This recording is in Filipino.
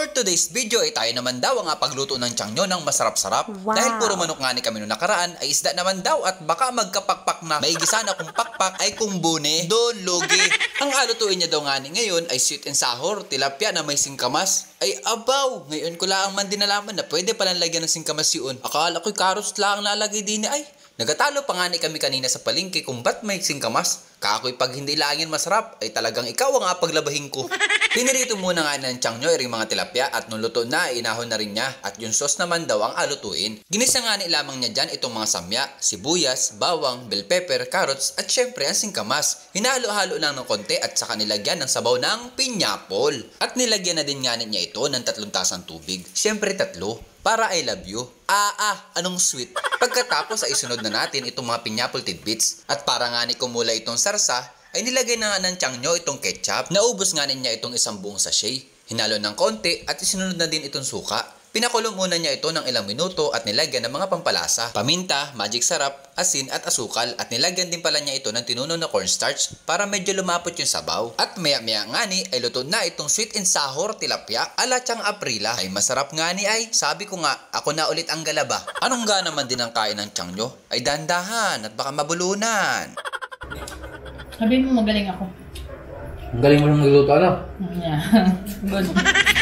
For today's video ay tayo naman daw ang pagluto ng tiangyo ng masarap-sarap. Wow. Dahil puro manok nga ni kami noong nakaraan ay isda naman daw at baka magkapakpak na. May gisa na kung pakpak ay kung bune, don lugi. Ang alutuin niya daw nga ni ngayon ay sweet and sour, tilapia na may singkamas. Ay abaw, ngayon ko lang man din nalaman na pwede palang lagyan ng singkamas yun. Akala ko'y carrots lang nalagay din ay. Nagatalo pa nga ni kami kanina sa palengke kung ba't may singkamas. Kakoy pag hindi langin masarap ay talagang ikaw ang apaglabahin ko. Pinirito muna nga ng tiangyo ay mga tilapia at nung luto na inahon na rin niya at yung sauce naman daw ang alutuin. Ginisa nga ni lamang niya dyan itong mga samya, sibuyas, bawang, bell pepper, carrots at syempre ang singkamas. Hinalo-halo lang ng konti at saka nilagyan ng sabaw ng pineapple. At nilagyan na din nga niya ito ng 3 tasang tubig. Syempre 3. Para I love you. Anong sweet. Pagkatapos ay isunod na natin itong mga pineapple tidbits. At para nga ni kumula itong sarsa, ay nilagay na nga ng tiangyo itong ketchup. Naubos nga niya itong isang buong sachet. Hinalo ng konti at isunod na din itong suka. Pinakulo muna niya ito ng ilang minuto at nilagyan ng mga pampalasa, paminta, magic sarap, asin at asukal at nilagyan din pala niya ito ng tinunaw na cornstarch para medyo lumapot yung sabaw. At maya-maya nga ni ay luto na itong sweet and sour tilapia ala Tiang Aprila. Ay masarap nga ni ay, sabi ko nga, ako na ulit ang galaba. Anong ga naman din ang kain ng tiangyo? Ay dandahan at baka mabulunan. Sabihin mo magaling ako. Ang galing mo lang nagluto, ano? Yeah. Good.